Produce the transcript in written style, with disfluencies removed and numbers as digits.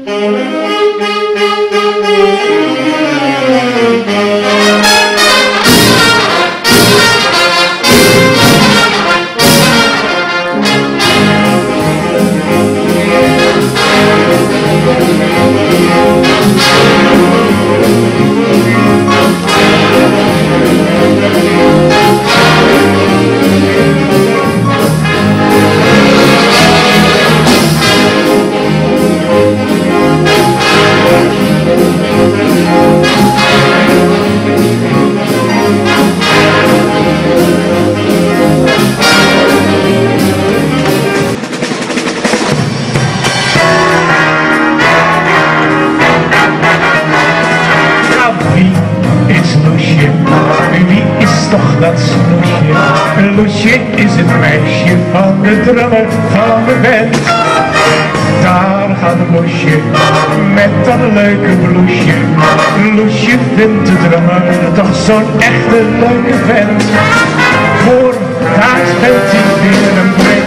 Dat Loesje, Loesje is het meisje van de drummer van de band. Daar gaat een Loesje met dat leuke bloesje. Loesje vindt de drummer toch zo'n echte leuke vent. Voor daar speelt hij weer een break.